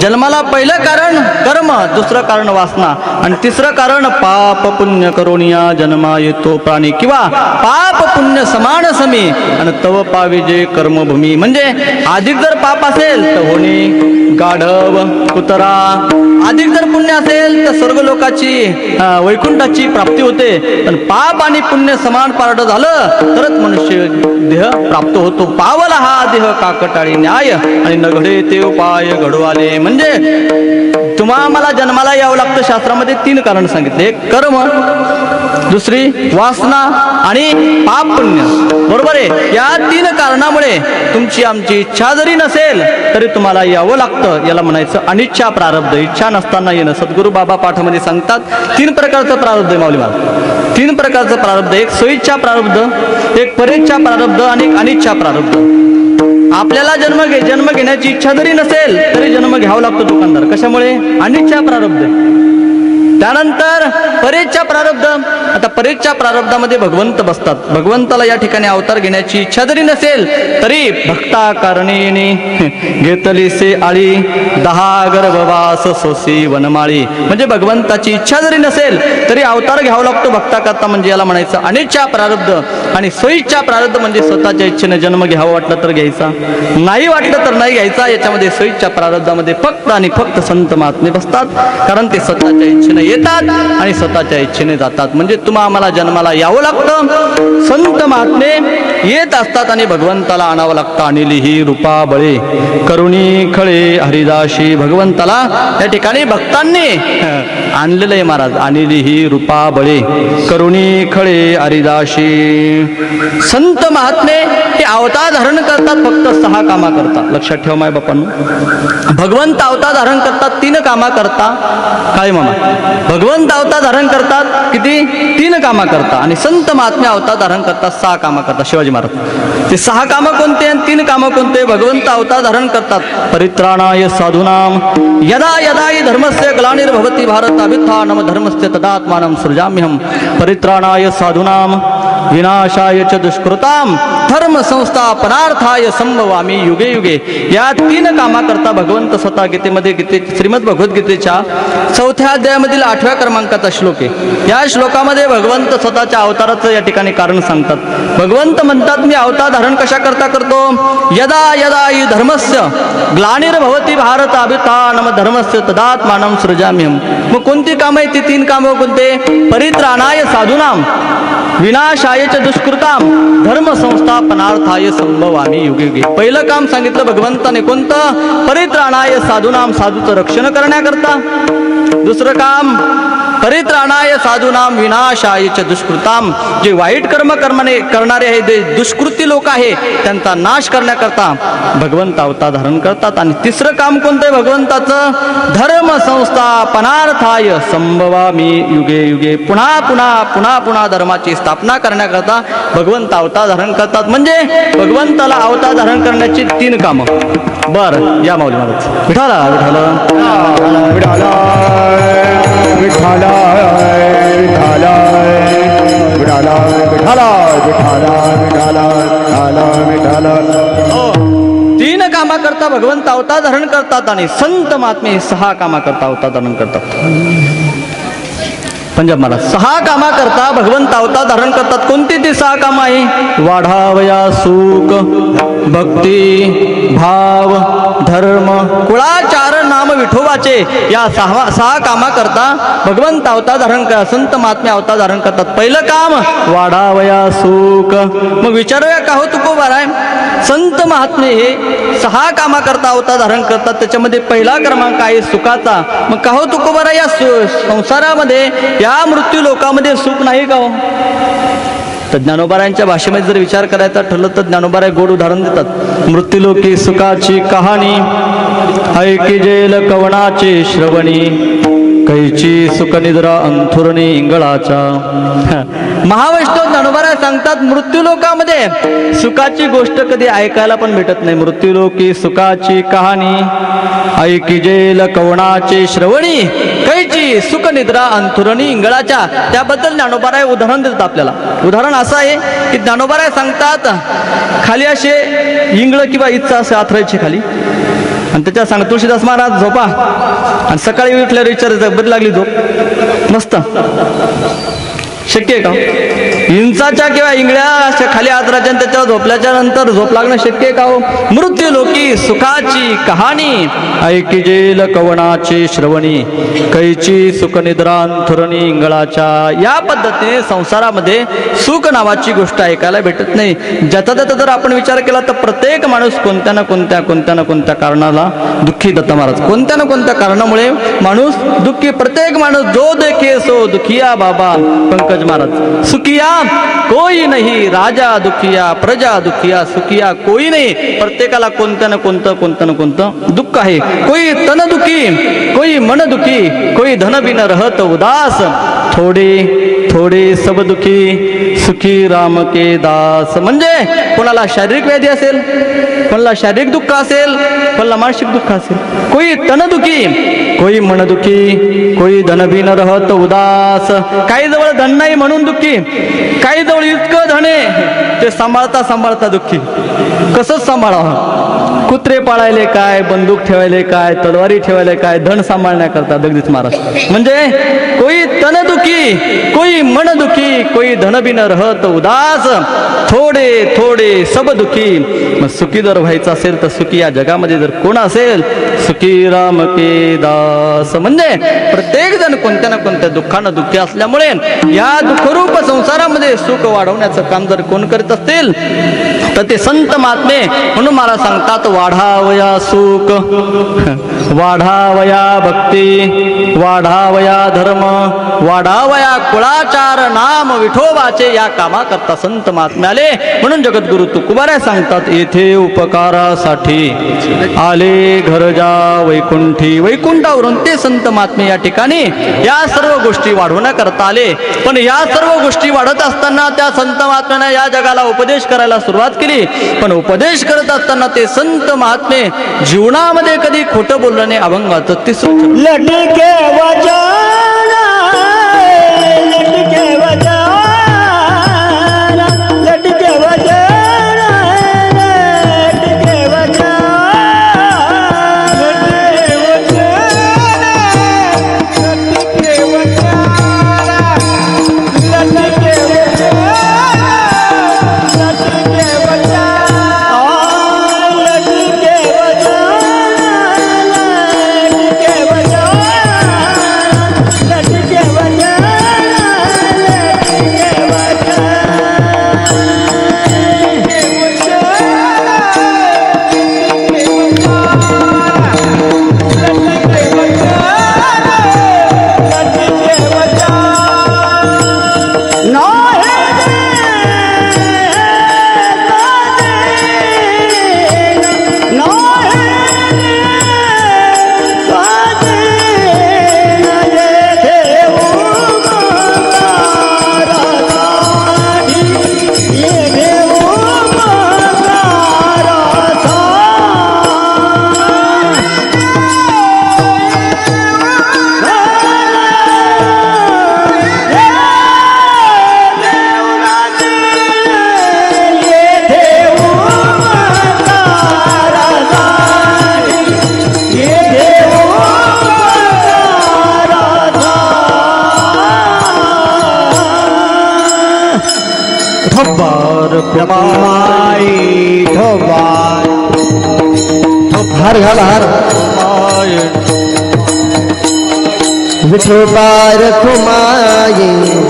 जन्माला पहिलं कारण कर्म, दुसरं कारण वासना आणि तिसरं कारण पाप पुण्य करोनिया जन्मा येतो प्राणी किंवा पाप पुण्य समान समी आणि तव पाविजे कर्मभूमी. म्हणजे अधिक जर पाप असेल तर होणे गाढव कुतरा, अधिक जर पुण्य असेल तर स्वर्ग लोकाची वैकुंठाची प्राप्ती होते. पण पाप आणि पुण्य समान पारड झालं तरच मनुष्य देह प्राप्त होतो. पावला हा देह काकटाळी न्याय आणि न घडे ते उपाय घडू आले. म्हणजे तुम्हाला मला जन्माला यावं लागतं. शास्त्रामध्ये 3 कारण सांगितले. एक कर्म, दुसरी वासना आणि पाप पुण्य. बरोबर आहे. या 3 कारणामुळे तुमची आमची इच्छा जरी नसेल तरी तुम्हाला यावं लागतं. याला म्हणायचं अनिच्छा प्रारब्ध. इच्छा नसताना येणं. सद्गुरू बाबा पाठामध्ये सांगतात 3 प्रकारचं प्रारब्ध आहे माऊली महाराज. 3 प्रकारचं प्रारब्ध. एक सोयीच्छा प्रारब्ध, एक परेच्छा प्रारब्ध आणि एक अनिच्छा प्रारब्ध. आपल्याला जन्म घेण्याची इच्छा जरी नसेल तरी जन्म घ्यावा लागतो दुकानदार. कशामुळे? अनिच्छा प्रारब्ध. त्यानंतर परेच्छा प्रारब्ध. आता परेच्छा प्रारब्धामध्ये भगवंत बसतात. भगवंताला या ठिकाणी अवतार घेण्याची इच्छा जरी नसेल तरी भक्ता कारणे घेतली से आळी 10 गर्भवास सोसी वनमाळी. म्हणजे भगवंताची इच्छा जरी नसेल तरी अवतार घ्यावा लागतो भक्ता करता. म्हणजे याला म्हणायचं अनिच्छा प्रारब्ध. आणि सोयीच्छा प्रारब्ध म्हणजे स्वतःच्या इच्छेने जन्म घ्यावा वाटलं तर घ्यायचा, नाही वाटलं तर नाही घ्यायचा. याच्यामध्ये सोयीच्छा प्रारब्धामध्ये फक्त आणि फक्त संत महात्मे बसतात. कारण ते स्वतःच्या इच्छेने येतात आणि स्वतःच्या इच्छेने जातात. म्हणजे तुम्हाला आम्हाला जन्माला यावं लागतं. संत महात्मे येत असतात आणि भगवंताला आणावं लागतं. अनिली ही रूपा बळे करुणी खळे हरिदाशी. भगवंताला या ठिकाणी भक्तांनी आणलेलं आहे महाराज. अनिली ही रूपा बळे करुणी खळे हरिदाशी. संत महात्मे हे अवतार धारण करतात फक्त 6 कामा करता. लक्षात ठेवा माय बापांनो. भगवंत अवतार धारण करतात 3 कामा करता. काय मामा? भगवंत अवतार धारण करतात किती? 3 कामा करता. आणि संत महात्मे अवतार धारण करतात 6 कामा करतात. शिवाजी महाराज ते 6 कामं कोणते आणि 3 कामं कोणते? भगवंत अवतार धारण करतात परित्राणाय साधूनाम यदा यदा हि धर्मस्य ग्लानिर्भवति भारत अभ्युत्थानम धर्मस्य तदात्मानं सृजाम्यहं. परित्राणाय साधूनाम विनाशाय च दुष्कृताम धर्म संस्थापनार्थाय संभवामी युगे युगे. या 3 कामा करता भगवंत स्वतः गीतेमध्ये श्रीमद भगवद्गीतेच्या 4थ्या अध्यायामधील 8व्या क्रमांकाचा श्लोक आहे. या श्लोकामध्ये भगवंत स्वतःच्या अवताराचं या ठिकाणी कारण सांगतात. भगवंत म्हणतात मी अवतार धारण कशा करता करतो? यदा यदा हि धर्मस्य ग्लानिर्भवति भारत अभ्युत्थानम धर्मस्य तदात्मानं सृजाम्यहं. मग कोणती कामं आहेत ती 3 कामं कोणते? परित्राणाय साधूनाम विनाशाय च दुष्कृताम धर्म संस्थापनार्थाय संभवामी युगे युगे. पहिलं काम सांगितलं भगवंताने कोणतं? परित्राणाय साधूनाम, साधूचं रक्षण करण्याकरता. दुसरं काम परित्राणाय साधूनाम विनाशाय च दुष्कृताम. जे वाईट कर्म करणारे आहे, जे दुष्कृती लोक आहे त्यांचा नाश करण्याकरता भगवंत अवतार धारण करतात. आणि तिसरं काम कोणतं आहे भगवंताचं? धर्म संस्थापनार्थाय संभवामी युगे युगे. पुन्हा पुन्हा पुन्हा पुन्हा धर्माची स्थापना करण्याकरता भगवंत अवतार धारण करतात. म्हणजे भगवंताला अवतार धारण करण्याची 3 कामं. बरं या माऊली महाराज. विठाला विठाला विठाला विठाला विठाला विठाला विठाला विठाला विठाला विठाला. 3 कामा करता भगवंत अवतार धारण करतात आणि संत महात्मे 6 कामा करता अवतार धारण करतात. पंजाब मला 6 कामा करता भगवंत अवतार धारण करतात. कोणती ती 6 कामं आहे? वाढावया सुख भक्ती भाव धर्म कुळाचार नाम विठोबाचे. या 6 कामा करता भगवंत अवतार धारण करतात. संत महात्मे अवतार धारण करतात. पहिलं काम वाढावया सुख. मग विचारूया का हो तुकोबाराय? संत महात्मे हे 6 कामा करता अवतार धारण करतात. त्याच्यामध्ये पहिला क्रमांक आहे सुखाचा. मग का हो तुकोबाराय या संसारामध्ये या मृत्यू लोकामध्ये सुख नाही का हो? तर ज्ञानोबारायांच्या भाषेमध्ये जर विचार करायचा ठरलं तर ज्ञानोबाराय गोड उदाहरण देतात. मृत्यूलोकी सुखाची कहाणी ऐकी जेल कवनाचे श्रवणी कैची सुखनिद्रा अंथुरणी इंगळाच्या. महावैष्णव ज्ञानोबाराय सांगतात मृत्यूलोकामध्ये सुखाची गोष्ट कधी ऐकायला पण भेटत नाही. मृत्यूलोकी सुखाची कहाणी ऐकी जेल कवनाचे श्रवणी कैची सुखनिद्रा अंथुरणी इंगळाच्या. त्याबद्दल ज्ञानोबाराय उदाहरण देतात आपल्याला. उदाहरण असं आहे की ज्ञानोबाराय सांगतात खाली असे इंगळ किंवा इच्छा असे आथरायचे खाली आणि त्याच्या सांग तुळशीदास महाराज झोपा आणि सकाळी उठल्यावर विचारायचं बरी लागली झोप मस्त शक्य आहे का हिंसाच्या किंवा इंगळ्या अशा खाली आदराच्या त्याच्यावर झोपल्याच्या नंतर झोप लागणं शक्य आहे का हो मृत्यू लोकी सुखाची कहाणी ऐकिजेल कवनाची श्रवणी कैची सुखनिद्रांथुरणी इंगळाच्या या पद्धतीने संसारामध्ये सुख नावाची गोष्ट ऐकायला भेटत नाही ज्याचा त्याचा जर आपण विचार केला तर प्रत्येक माणूस कोणत्या ना कोणत्या कारणाला दुःखी दत्त महाराज कोणत्या ना कोणत्या कारणामुळे माणूस दुःखी प्रत्येक माणूस जो देखे सो दुखिया बाबा पंकज महाराज सुखिया कोई नहीं राजा दुखिया प्रजा दुखिया सुखिया कोई नहीं प्रत्येकाला कोणत्या ना कोणतं दुःख आहे कोई तन दुखी कोई मन दुखी कोई धन बिन रहत उदास थोडे सब दुखी सुखी राम के दास म्हणजे कोणाला शारीरिक व्याधी असेल कोणाला शारीरिक दुःख असेल कोणाला मानसिक दुःख असेल कोई तन दुखी कोई मन दुखी कोई धन बिन रहत उदास काही जवळ धन नाही म्हणून दुःखी काही जवळ इतकं धन आहे ते सांभाळता दुःखी कसं सांभाळावं कुत्रे पाळायले काय बंदूक ठेवायले काय तलवारी ठेवायले काय धन सांभाळण्याकरता जगदीश महाराज म्हणजे कोई तन दुखी कोई मन दुखी कोई धन बिन रहत उदास थोडे सब दुखी मग सुखी जर व्हायचं असेल तर सुखी या जगामध्ये जर कोण असेल सुखी राम के दास म्हणजे प्रत्येक जण कोणत्या ना कोणत्या दुःखानं दुःखी असल्यामुळे या दुःखरूप संसारामध्ये सुख वाढवण्याचं काम जर कोण करीत असतील तर ते संत महात्मे म्हणून मला सांगतात वाढावया सुख वाढावया भक्ती वाढावया धर्म वाढावया कुळाचार नाम विठोबाचे या कामाकरता संत महात्मे आले म्हणून जगद्गुरु तुकोबाराय सांगतात येथे उपकारासाठी आले घर जा वैकुंठी वैकुंठावरून ते संत महात्मे या ठिकाणी या सर्व गोष्टी वाढवण्याकरता आले पण या सर्व गोष्टी वाढत असताना त्या संत महात्म्याने या जगाला उपदेश करायला सुरुवात केली पण उपदेश करत असताना ते संत महात्मे जीवनामध्ये कधी खोटं बोललं नाही अभंगाचं तिसरं लटके वजाना लटके वजाना लटके वजाना लटके वजाना लटके वजाना लटके हर घाल हर विठोबार खुमाई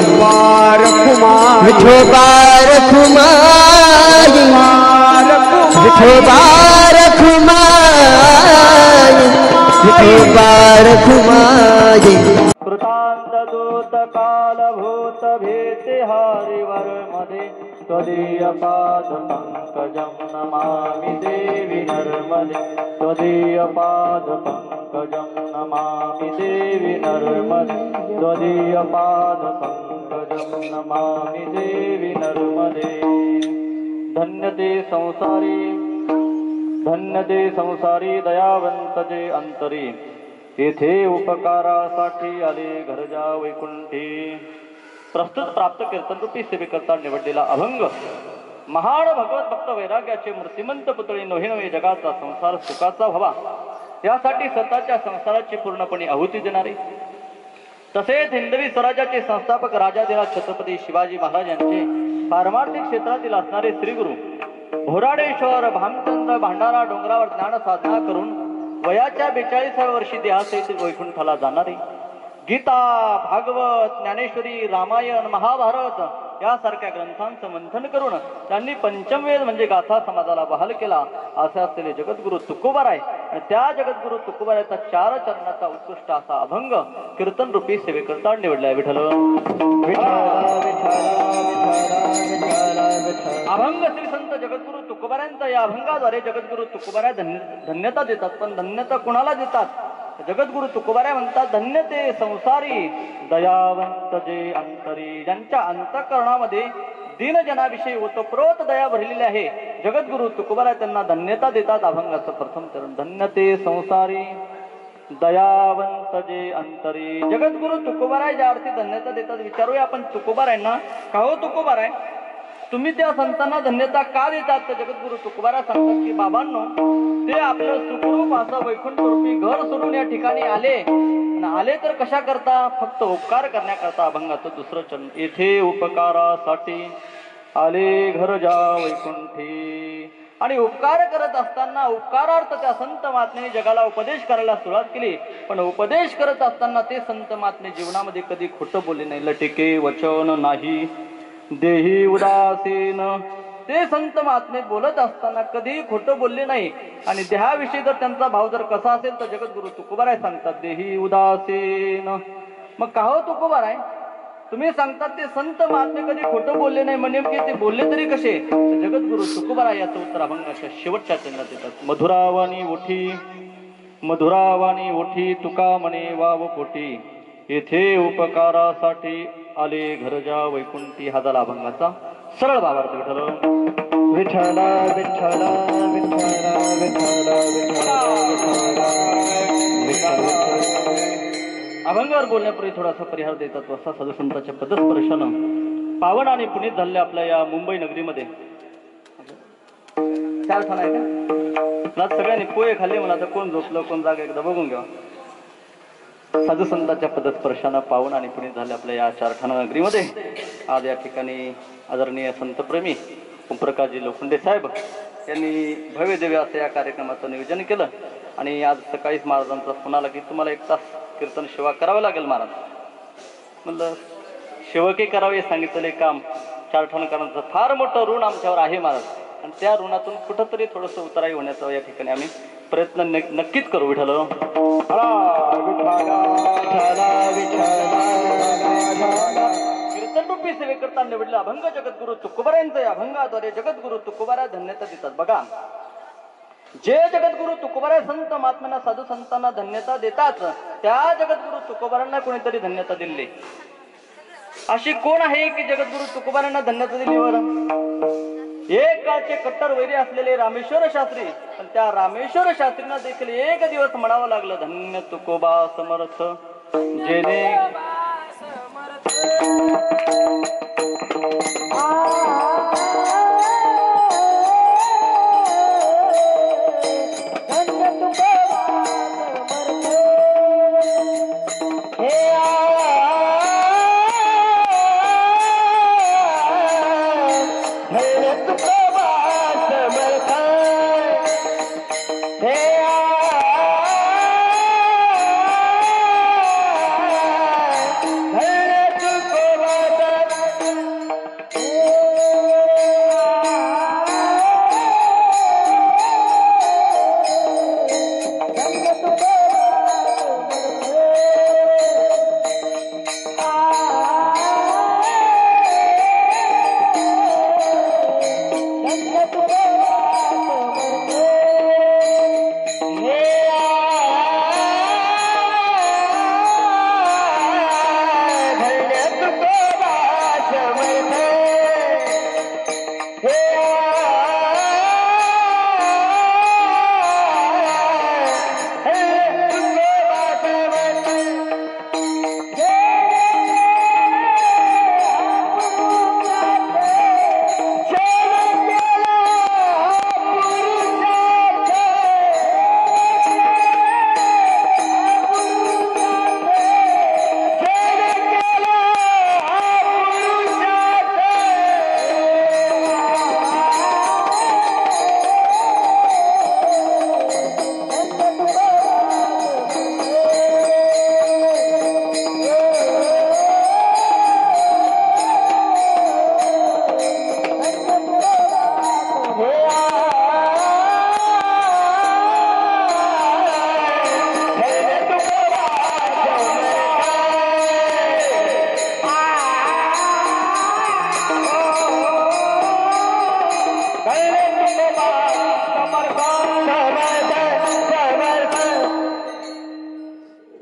विठोबार खुमाई विठोबार खुमाई विठोबार खुमाई दूत कालभूत भीति हरिवर मदे त्वदीय पाद पंकजं नमामि देवी नर्मदे त्वदीय पाद पंकजं नमामि देवी नर्मदे त्वदीय पाद पंकजं नमामि देवी नर्मदे धन्य ते संसारी दयावंत जे अंतरी येथे उपकारासाठी आले घरजा वैकुंठी प्रस्तुत प्राप्त कीर्तन रूपी सेवेकरता निवडलेला अभंग महान भगवत भक्त वैराग्याचे मूर्तिमंत पुतळे नवे नवे जगाचा संसार सुखाचा व्हावा यासाठी स्वतःच्या संसाराची पूर्णपणे आहुती देणारे, तसेच हिंदवी स्वराज्याचे संस्थापक राजाधिराज छत्रपती शिवाजी महाराज यांचे पारमार्थिक क्षेत्रातील असणारे श्रीगुरु भोराडेश्वर भामचंद्र भांडारा डोंगरावर ज्ञान साधना करून वयाच्या 42व्या वर्षी देहासहित वैकुंठाला जाणारे, गीता, भागवत, ज्ञानेश्वरी, रामायण, महाभारत यासारख्या ग्रंथांचं मंथन करून त्यांनी पंचमवेद म्हणजे गाथा समाजाला बहाल केला असे असलेले जगद्गुरु तुकोबाराय आणि त्या जगद्गुरु तुकोबारायचा 4 चरणाचा उत्कृष्ट असा अभंग कीर्तन रूपी सेवेकरता निवडलाय. विठ्ठल अभंग श्री संत जगद्गुरु तुकोबारायांचा या अभंगाद्वारे जगद्गुरु तुकोबाराय धन्यता देतात. पण धन्यता कुणाला देतात? जगद्गुरु तुकोबाराय म्हणतात, धन्य ते संसारी दयावंत जे अंतरी, ज्यांच्या अंतःकरणामध्ये दीनजनाविषयी ओतप्रोत दया भरलेली आहे. जगद्गुरु तुकोबाराय त्यांना धन्यता देतात. अभंगाचं प्रथम चरण, धन्य ते संसारी दयावंत जे अंतरी. जगद्गुरु तुकोबाराय ज्या अर्थी धन्यता देतात, विचारूया आपण तुकोबारायांना, का हो तुकोबाराय तुम्ही त्या संतांना धन्यता का देतात? तर जगद्गुरु तुकोबाराय सांगतात की बाबांनो, ते आपलं सुखरूप असं वैकुंठ रूपी घर सोडून या ठिकाणी आले तर कशा करता? फक्त उपकार करण्याकरता. अभंगाचं दुसरं चरण, येथे उपकारासाठी आले घर जा वैकुंठी. आणि उपकार करत असताना उपकारार्थ त्या संत महात्म्याने जगाला उपदेश करायला सुरुवात केली. पण उपदेश करत असताना ते संत महात्मे जीवनामध्ये कधी खोटं बोलले नाही. लटिके वचन नाही देही उदासीन. ते संत महात्मे बोलत असताना कधी खोटं बोलले नाही. आणि देहाविषयी जर त्यांचा भाव जर कसा असेल तर जगद्गुरु तुकोबाराय सांगतात, देही उदासीन. मग का हो तुकोबाराय तुम्ही सांगतात ते संत महात्मे कधी खोटं बोलले नाही, म्हणजे नेमके ते बोलले तरी कसे? तर जगद्गुरु तुकोबाराय याचं उत्तर अभंगाच्या शेवटच्या चरणात देतात. मधुरावाणी ओठी तुका म्हणे वाव पोटी, येथे उपकारासाठी आले घर जा वैकुंठी. हा झाला अभंगाचा सरळ भावार्थ. विठ्ठल विठ्ठल विठ्ठल विठ्ठल. अभंगावर बोलण्यापूर्वी थोडासा परिहार देतात. असा साधुसंतांच्या पदस्पर्शानं पावन आणि पुनीत झालेल्या आपल्या या मुंबई नगरीमध्ये 4 ठाण आहे का? आज सगळ्यांनी पोहे खाल्ले. मला आता कोण झोपलं कोण जागा एकदा बघून घ्या. साधू संतांच्या पदस्पर्शानं पावन आणि पुनीत झाल्या आपल्या या 4 ठाण नगरीमध्ये आज या ठिकाणी आदरणीय संतप्रेमी ओमप्रकाशजी लोखंडे साहेब यांनी भव्य दिव्य असं या कार्यक्रमाचं नियोजन केलं. आणि आज सकाळीच महाराजांचा फोन आला की तुम्हाला 1 तास कीर्तन सेवा करावं लागेल महाराज. म्हणलं सेवकही करावे सांगितलेले काम 4 ठाणकरांचं फार मोठं ऋण आमच्यावर आहे महाराज. आणि त्या ऋणातून कुठंतरी थोडंसं उतराई होण्याचा या ठिकाणी आम्ही प्रयत्न नक्कीच करू. विठ्ठल कीर्तन रूपी सेवेकरता निवडला अभंग जगद्गुरु तुकोबारायांचं या अभंगाद्वारे जगद्गुरु तुकोबाराय धन्यता देतात. बघा, जे जगद्गुरु तुकोबाराय संत महात्म्यांना साधू संतांना धन्यता देतात, त्या जगद्गुरु तुकोबारायांना कोणीतरी धन्यता दिली. अशी कोण आहे की जगद्गुरु तुकोबारायांना धन्यता दिलीवर? एक काळचे कट्टर वैरी असलेले रामेश्वर शास्त्री, पण त्या रामेश्वर शास्त्रींना देखील एक दिवस म्हणावं लागलं, धन्य तुकोबा समर्थ जेने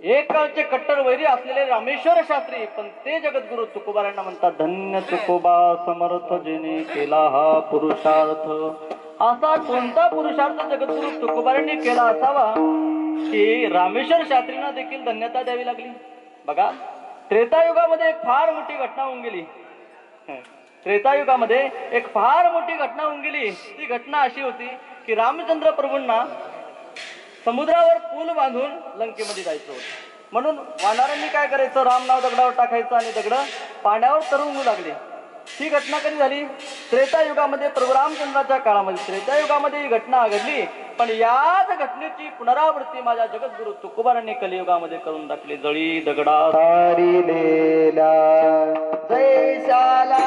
एक काळचे कट्टर वैरी असलेले रामेश्वर शास्त्री, पण ते जगद्गुरु तुकोबारांना म्हणतात, धन्य तुकोबा समर्थ जिने केला हा पुरुषार्थ. असा कोणता पुरुषार्थ जगद्गुरु तुकोबारांनी केला असावा की रामेश्वर शास्त्रींना देखील धन्यता द्यावी लागली. बघा, त्रेतायुगामध्ये एक फार मोठी घटना होऊन गेली. त्रेतायुगामध्ये एक फार मोठी घटना होऊन गेली. ती घटना अशी होती की रामचंद्र प्रभूंना समुद्रावर पूल बांधून लंकेमध्ये जायचं होतं. म्हणून वानरांनी काय करायचं, राम नाव दगडावर टाकायचं आणि दगड पाण्यावर तरंगू लागले. ही घटना कधी झाली? त्रेतायुगामध्ये, प्रभू रामचंद्राच्या काळामध्ये त्रेतायुगामध्ये ही घटना घडली. पण याच घटनेची पुनरावृत्ती माझ्या जगद्गुरु तुकोबारांनी कलियुगामध्ये करून दाखली. जळी दगडा तारिलेला जैशाला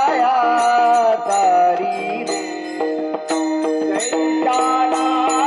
तारी जैशाला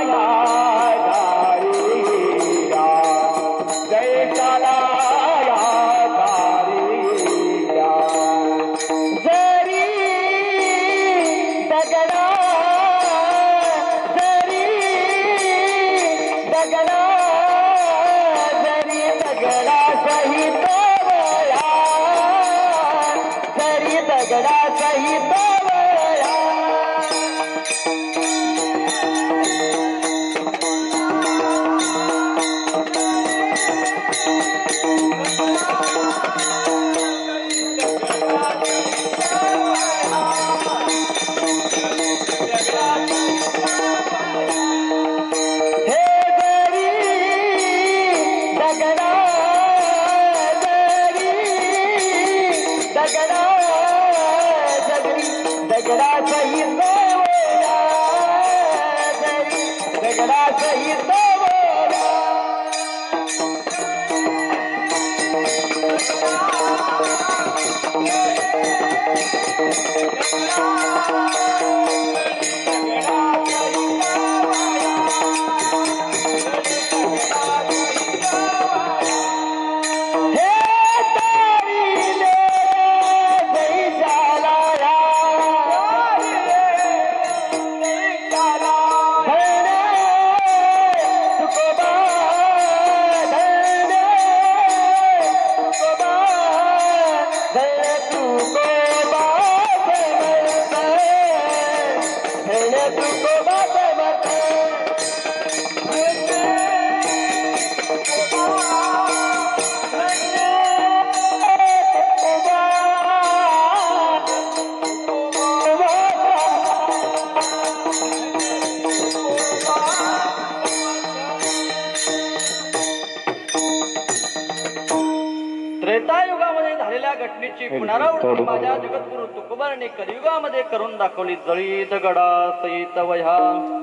त्रेतायुगामध्ये झालेल्या घटनेची पुनरावृत्ती माझ्या जगद्गुरु तुकोबारांनी कलियुगामध्ये करून दाखवली. जळी दगडा सहित वह्या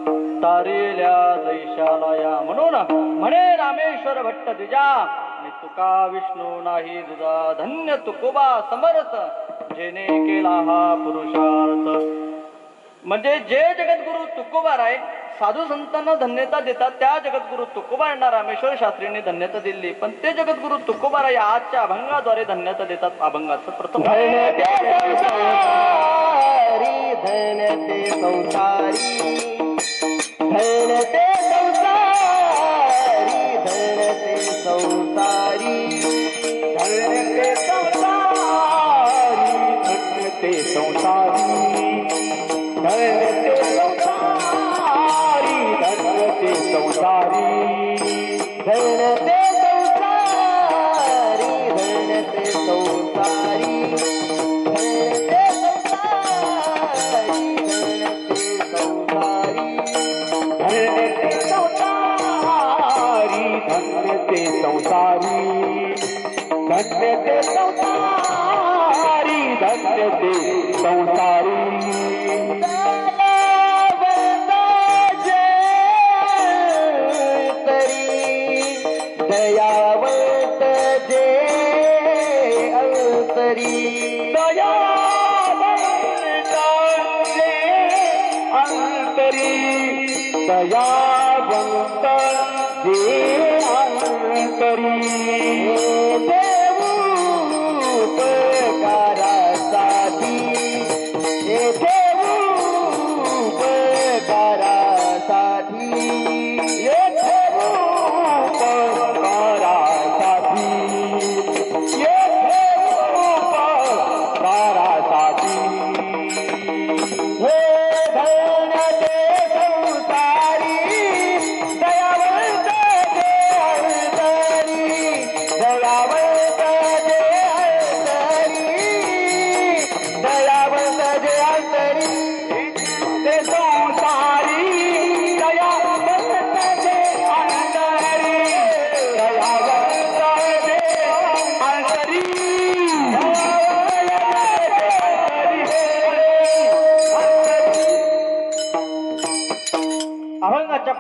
तारेल्या जैशाला या. म्हणून म्हणे रामेश्वर भट्ट द्विजा, आणि तुका विष्णू नाही दुजा. धन्य तुकोबा समर्थ जेने केला हा पुरुषार्थ. म्हणजे जे जगद्गुरु तुकोबार आहे, साधू संतांना धन्यता देतात, त्या जगद्गुरु तुकोबारांना रामेश्वर शास्त्रींनी धन्यता दिली. पण ते जगद्गुरु तुकोबार या आजच्या अभंगाद्वारे धन्यता देतात. अभंगाचं प्रथम धन्यते संसारी, धन्यते संसारी, धन्यते संसारी, धन्यते संसारी, धन्यते संसारी, धन्यते संसारी, धन्यते संसारी, धन्यते संसारी, धन्यते संसारी, धन्यते संसारी, धन्यते संसारी, धन्यते संसारी, धन्यते संसारी, धन्यते संसारी, धन्यते संसारी. दयावंत जे अंतरी, दयावंत जे अंतरी, दयावंत जे अंतरी. देऊ उपकारासाठी, देऊ उपकारासाठी, उपकारासाठी.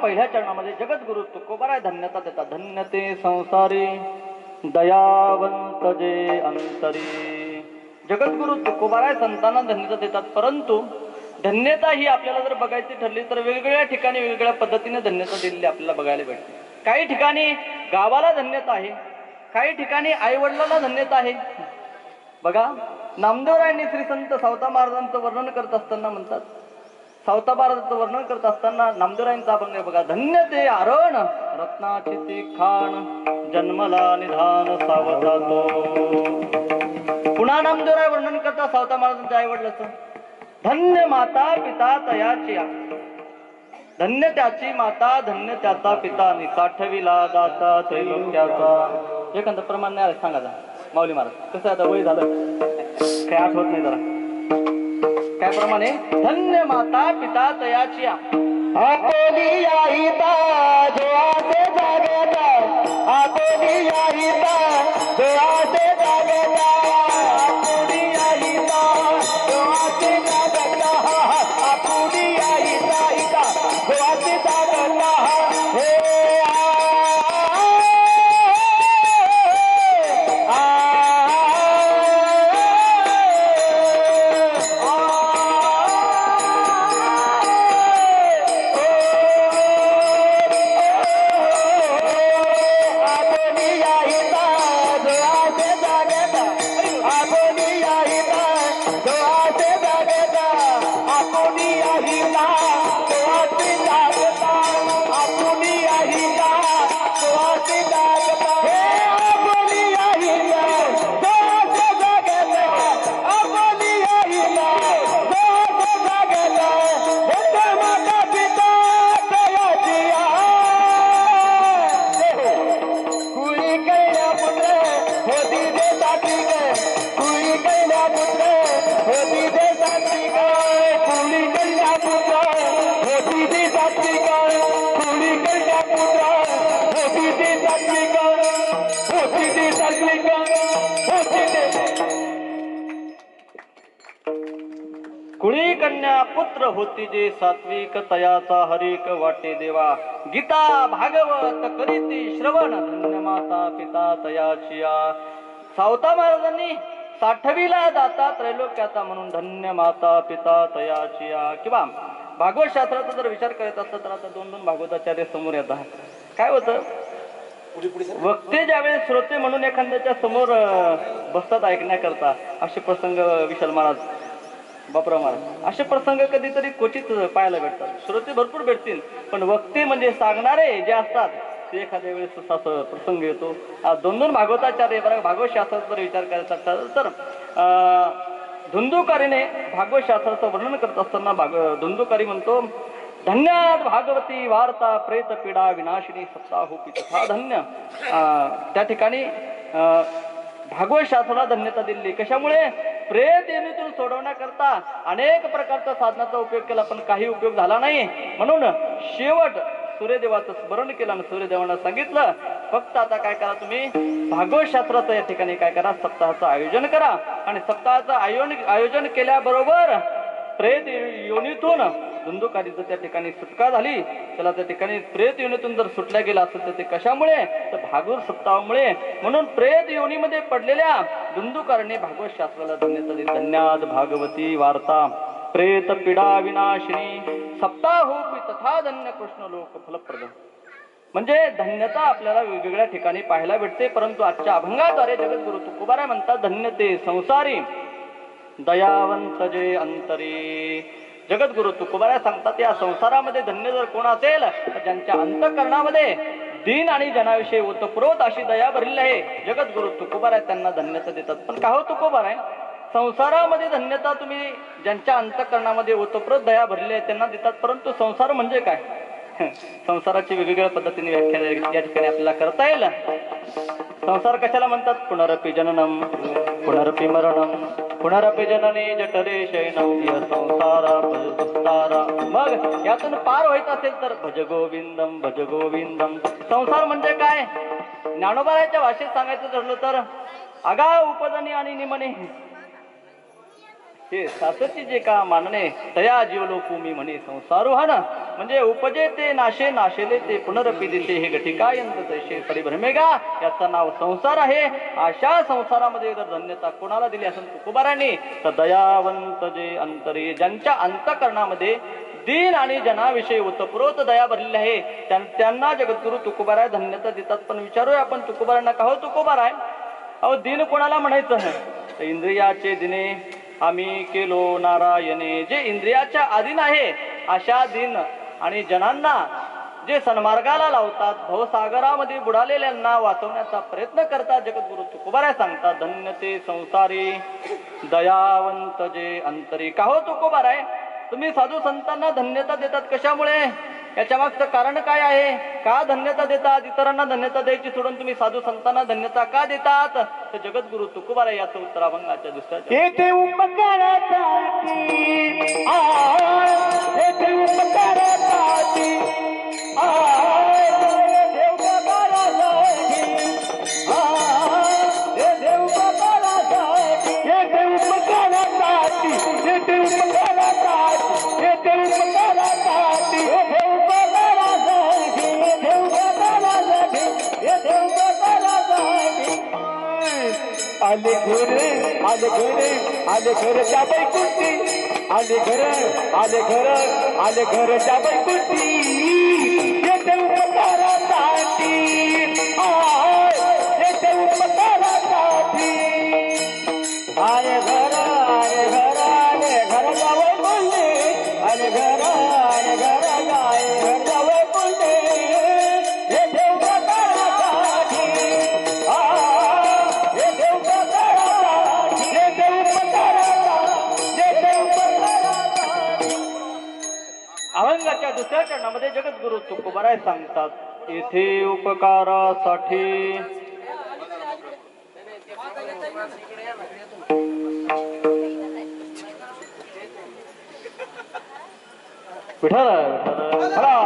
पहिल्या चरणामध्ये जगद्गुरु तुकोबाराय धन्यता देतात. धन्य ते संसारी दयावंत जे अंतरी. जगद्गुरु तुकोबाराय संतांना धन्यता देतात. परंतु धन्यता ही आपल्याला जर बघायची ठरली तर वेगवेगळ्या ठिकाणी वेगवेगळ्या पद्धतीने धन्यता दिलेली आपल्याला बघायला भेटते. काही ठिकाणी गावाला धन्यता आहे, काही ठिकाणी आईवडिलाला धन्यता आहे. बघा, नामदेवरायांनी श्री संत सावता महाराजांचं वर्णन करत असताना म्हणतात, सावता महाराजांचं वर्णन करत असताना नामदेवरायांचा अभंग आहे बघा. धन्य ते आरण रत्नाची ती खाण जन्मला निधान सावता तो. पुन्हा नामदेवराय वर्णन करता सावता महाराजांच्या आईवडिलाचं. धन्य माता पिता तयाची, धन्य त्याची माता धन्य त्याचा पिता निसाठविला दाता त्रैलोक्याचा. एखादं प्रमाण नाही आलं सांगा माऊली महाराज. कसं आता वय झालं काय आठवत नाही जरा. काय प्रमाणे धन्य माता पिता तयाची आपोली याहिता जो आसे जागेता, आपोली याहिता जो आसे जागेता, आपोली याहिता जो आसे जागेता, आपोली याहिता इता जो आसे जागेता. हे कुळी कन्या पुत्र होती जे सात्विक तयाचा हरिक वाटे देवा. गीता भागवत करीती श्रवण धन्य माता पिता तयाचिया. सावता महाराजांनी 60वीला दाता त्रैलोक्याचा म्हणून धन्य माता पिता तयाचिया. किंवा भागवत शास्त्राचा जर विचार करायचा असता तर आता 2 भागवताचार्य समोर येतात. काय होतं, वक्ते ज्यावेळेस श्रोते म्हणून एखाद्याच्या समोर बसतात ऐकण्याकरता, असे प्रसंग विशाल महाराज बापराव महाराज असे प्रसंग कधीतरी क्वचित पाहायला भेटतात. श्रोते भरपूर भेटतील पण वक्ते म्हणजे सांगणारे जे असतात ते एखाद्या वेळेस असा प्रसंग येतो. 2 भागवताचार्य भागवत शास्त्राचा जर विचार करायचा तर धुंदुकारीने भागवत शास्त्राचं वर्णन करत असताना धुंदुकारी म्हणतो, धन्यात भागवती वार्ता प्रेत पीडा विनाशिनी सप्ताहोपी तथा धन्य. त्या ठिकाणी भागवत शास्त्राला धन्यता दिली. कशामुळे? प्रेत योनीतून सोडवण्याकरता अनेक प्रकारच्या साधनाचा उपयोग केला पण काही उपयोग झाला नाही. म्हणून शेवट सूर्यदेवाचं स्मरण केलं आणि सूर्यदेवांना सांगितलं फक्त आता काय करा, तुम्ही भागवत शास्त्राचं या ठिकाणी काय करा, सप्ताहाचं आयोजन करा. आणि सप्ताहाचं आयोजन केल्याबरोबर प्रेत योनीतून धुंदुकारीचं त्या ठिकाणी सुटका झाली. त्याला त्या ठिकाणी प्रेत योनीतून जर सुटल्या गेला असेल तर ते कशामुळे, तर भागवत सप्ताहामुळे. म्हणून प्रेत योनीमध्ये पडलेल्या धुंदुकारीने भागवत शास्त्राला धन्यता दिली. धन्याद भागवती वार्ता प्रेत पीडा विनाशिनी सप्ताहोपी तथा धन्य कृष्ण लोक फलप्रद. म्हणजे धन्यता आपल्याला वेगवेगळ्या ठिकाणी पाहायला भेटते. परंतु आजच्या अभंगाद्वारे जगद्गुरु तुकोबाराय म्हणतात, धन्य ते संसारी दयावंत जे अंतरी. जगद्गुरु तुकोबाराय सांगतात, या संसारामध्ये धन्य जर कोण असेल तर ज्यांच्या अंतःकरणामध्ये दीन आणि जनाविषयी ओतप्रोत अशी दया भरलेली आहे. जगद्गुरु तुकोबाराय त्यांना धन्यता देतात. पण का हो तुकोबाराय, संसारामध्ये धन्यता तुम्ही ज्यांच्या अंतःकरणामध्ये ओतप्रोत दया भरलेली आहे त्यांना देतात, परंतु संसार म्हणजे काय? संसाराची वेगवेगळ्या पद्धतीने व्याख्या या ठिकाणी आपल्याला करता येईल. संसार कशाला म्हणतात? पुनरपि जननम पुनरपि मरणम पुनरपि जननी जठरे शयनम संसारा. मग यातून पार व्हायचं असेल तर भज गोविंदम भज गोविंदम. संसार म्हणजे काय? ज्ञानोबाराच्या भाषेत सांगायचं ठरलं तर अगाव उपजनी आणि निमणे हे सासची जे का मानणे तया जीवलो मी म्हणे संसारोहन म्हणजे उपजे ते नाशे नाशेले ते पुनरपी देते हे घटिकायंत तैसे परिभ्रमेगा याचं नाव संसार आहे. अशा संसारामध्ये जर धन्यता कोणाला दिली असेल तुकोबारांनी तर दयावंत जे अंतरी ज्यांच्या अंतःकरणामध्ये दीन आणि जनाविषयी उत्तप्रोत दया भरलेली आहे त्यांना जगद्गुरु तुकोबाराय धन्यता देतात. पण विचारूया आपण तुकोबारांना का हो तुकोबाराय अहो दीन कोणाला म्हणायचं आहे तर इंद्रियाचे दिने आम्ही केलो नारायणे जे इंद्रियाच्या अधीन आहे अशा दीन आणि जनांना जे सन्मार्गाला लावतात भवसागरामध्ये बुडालेल्यांना वाचवण्याचा प्रयत्न करतात जगद्गुरु तुकोबाराय सांगतात धन्य ते संसारी दयावंत जे अंतरी का हो तुकोबाराय तुम्ही साधू संतांना धन्यता देतात कशामुळे याच्या मागचं कारण काय आहे का धन्यता देतात इतरांना धन्यता द्यायची सोडून तुम्ही साधू संतांना धन्यता का देतात तर जगद्गुरु तुकोबाराय याचं उत्तर अभंगाच्या दुसऱ्या येथे उपकारासाठी येथे उपकारासाठी देव उपकारासाठी येथे उपकारासाठी येथे उपकारासाठी येथे उपकारासाठी येथे उपकारासाठी येथे उपकारासाठी येथे उपकारासाठी येथे उपकारासाठी आले घरे आले घरे आले घरच्या बैकुंठी आले घर आले घर आले घरच्या बैकुंठी येथे उपकारासाठी येथे उपकारासाठी आले घर आले घर आले घरच्या बैकुंठी आले घर आले घर आले घरच्या बैकुंठी येथे उपकारासाठी अभंगाच्या दुसऱ्या चरणामध्ये जगद्गुरु तुकोबाराय सांगतात येथे उपकारासाठी विठ्ठल विठ्ठला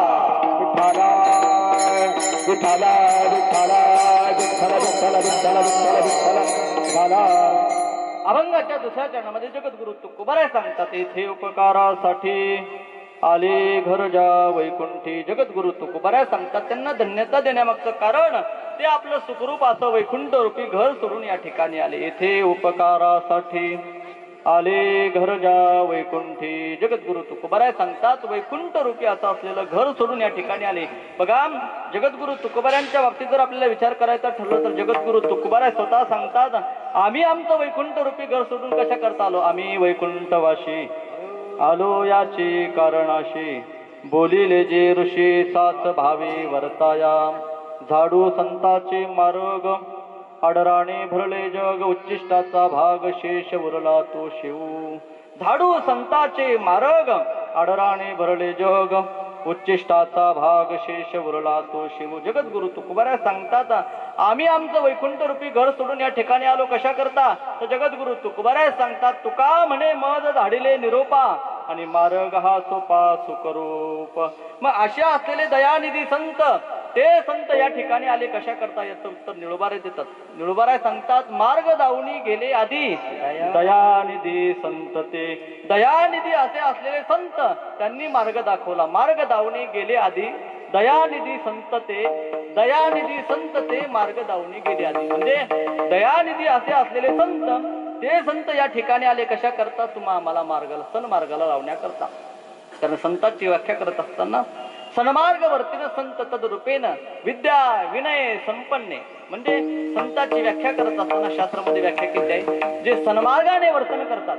विठ्ठला विठ्ठला विठ्ठला विठ्ठला विठ्ठला विठ्ठला विठ्ठला. अभंगाच्या दुसऱ्या चरणामध्ये जगद्गुरु तुकोबाराय सांगतात येथे उपकारासाठी आले घर जा वैकुंठी जगद्गुरु तुकोबाराय सांगतात त्यांना धन्यता देण्यामागचं कारण ते आपलं सुखरूप असं वैकुंठ रूपी घर सोडून या ठिकाणी आले. येथे उपकारासाठी आले घर जा वैकुंठी जगद्गुरु तुकोबाराय सांगतात वैकुंठ रूपी असं असलेलं घर सोडून या ठिकाणी आले. बघा जगद्गुरु तुकोबारायांच्या बाबतीत जर आपल्याला विचार करायचा ठरलं तर जगद्गुरु तुकोबाराय स्वतः सांगतात आम्ही आमचं वैकुंठ रूपी घर सोडून कशा करता आलो आम्ही वैकुंठवाशी आलो याची कारणाशी बोलिले जे ऋषी साच भावी वर्ताया झाडू संताचे मार्ग आडराणे भरले जग उच्चिष्टाचा भाग शेष उरला तो शिव झाडू संताचे मार्ग आडराणे भरले जग उच्चिष्टाचा भाग शेष उरला तो शिव. जगद्गुरु तुकोबाराय सांगतात आम्ही आमचं वैकुंठ रूपी घर सोडून या ठिकाणी आलो कशा करता तर जगद्गुरु तुकोबाराय सांगतात तुका म्हणे मज झाडिले निरोपा आणि मार्ग हा सोपा सुखरूप. मग अशा असलेले दयानिधी संत ते संत या ठिकाणी आले कशा करता याचं उत्तर निळोबाराय देतात. निळोबाराय सांगतात मार्ग दावणी गेले आधी दयानिधी संत ते दयानिधी असे असलेले संत त्यांनी मार्ग दाखवला. मार्ग दावणी गेले आधी दयानिधी संत ते दयानिधी संत ते मार्ग दावणी गेले आधी म्हणजे दयानिधी असे असलेले संत ते संत या ठिकाणी आले कशा करता तुम्हा आम्हाला मार्गाला सन्मार्गाला लावण्याकरता. कारण संतांची व्याख्या करत असताना सन्मार्ग वर्तीन संत तदरूपेन विद्या विनय संपन्ने म्हणजे संतांची व्याख्या करत असताना शास्त्रामध्ये व्याख्या केली आहे जे सन्मार्गाने वर्तन करतात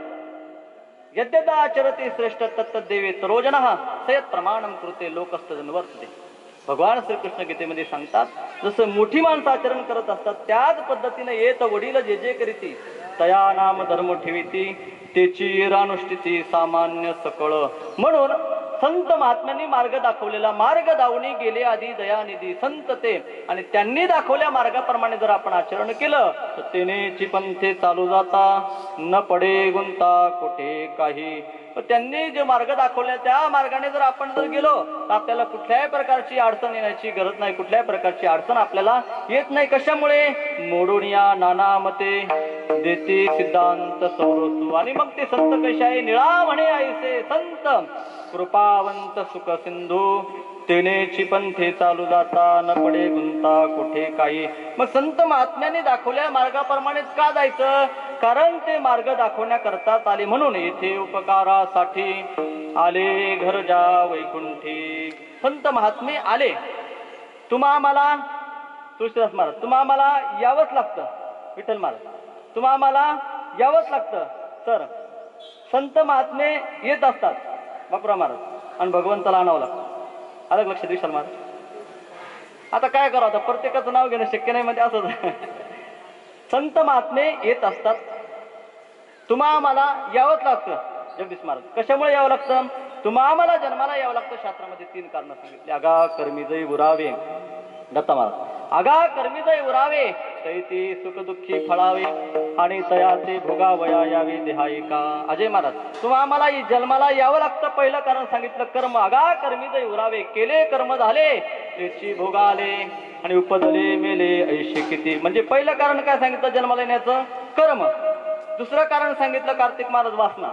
यद्यदाचरते श्रेष्ठ तत्तदेवे तरोजनः सयत प्रमाणम कृते लोकस्तजन वर्तते. भगवान श्रीकृष्ण गीतेमध्ये सांगतात जसं मोठी माणसं आचरण करत असतात त्याच पद्धतीने येत वडील जे जे करीती तया नाम धर्म ठेविती त्याची रानुष्ठिती सामान्य सकळ. म्हणून संत महात्म्यांनी मार्ग दाखवलेला, मार्ग दावणी गेले आधी दयानिधी संत ते, आणि त्यांनी दाखवल्या मार्गाप्रमाणे जर आपण आचरण केलं तर तेनेची पंथे चालू जाता, न पडे गुंता कुठे काही. त्यांनी जे मार्ग दाखवले त्या मार्गाने जर आपण जर गेलो तर आपल्याला कुठल्याही प्रकारची अडचण येण्याची गरज नाही, कुठल्याही प्रकारची अडचण आपल्याला येत नाही. कशामुळे? मोडोनिया नाना मते देते सिद्धांत सौरसू. आणि मग ते संत कशा आहे? निळा म्हणे ऐसे संत कृपावंत सुख सिंधू, तेनेची पंथे चालू जाता, न पडे गुंता कुठे काही. मग संत महात्म्याने दाखवल्या मार्गाप्रमाणेच का जायचं? कारण ते मार्ग दाखवण्याकरताच आले, म्हणून येथे उपकारासाठी आले घर जा वैकुंठी. संत महात्मे आले. तुम्हा आम्हाला तुळशीदास महाराज, तुम्हा आम्हाला यावंच लागतं. विठ्ठल महाराज, तुम्हा आम्हाला यावंच लागतं. तर संत महात्मे येत असतात बापुराव महाराज, आणि भगवंताला आणावं लागतं. अलग लक्ष विशाल महाराज. आता काय करावं? आता प्रत्येकाचं नाव घेणं शक्य नाही म्हणजे असंच. संत महात्मे येत असतात, तुम्हा आम्हाला यावंच लागतं. जगदीश महाराज, कशामुळे यावं लागतं? तुम्हा आम्हाला जन्माला यावं लागतं. शास्त्रामध्ये 3 कारणं सांगितली. आगा कर्मीजय उरावे. दत्ता महाराज, आगा कर्मीजय उरावे तैती सुख दुःखी फळावे, आणि तयाचे भोगावया यावे देहायिका. अजय महाराज, तुम्हा आम्हाला जन्माला यावं लागतं. पहिलं कारण सांगितलं कर्म. आगा कर्मीजय उरावे, केले कर्म झाले त्याची भोगाले, आणि उपजले मेले ऐशे किती. म्हणजे पहिलं कारण काय सांगितलं जन्माला येण्याचं? कर्म. दुसरं कारण सांगितलं कार्तिक महाराज, वासना.